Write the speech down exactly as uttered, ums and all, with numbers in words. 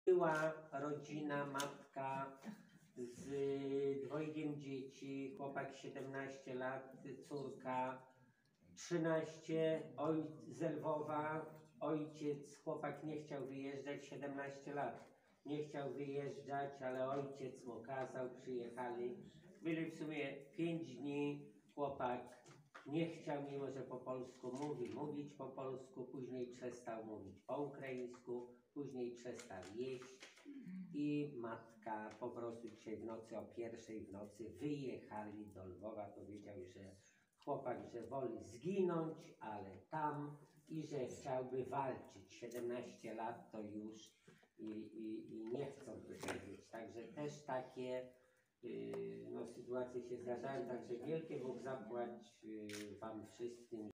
Była rodzina, matka z dwojgiem dzieci, chłopak siedemnaście lat, córka trzynaście, oj, z Lwowa, ojciec, chłopak nie chciał wyjeżdżać, siedemnaście lat. Nie chciał wyjeżdżać, ale ojciec mu kazał, przyjechali. Byli w sumie pięć dni, chłopak nie chciał, mimo że po polsku mówi, mówić po polsku, później przestał mówić po ukraińsku, później przestał jeść i matka po prostu dzisiaj w nocy, o pierwszej w nocy wyjechali do Lwowa. Powiedział, że chłopak, że woli zginąć, ale tam, i że chciałby walczyć. siedemnaście lat to już i, i, i nie chcą tutaj być. Także też takie yy, no, sytuacje się zdarzają. Także wielkie Bóg zapłać yy, wam wszystkim.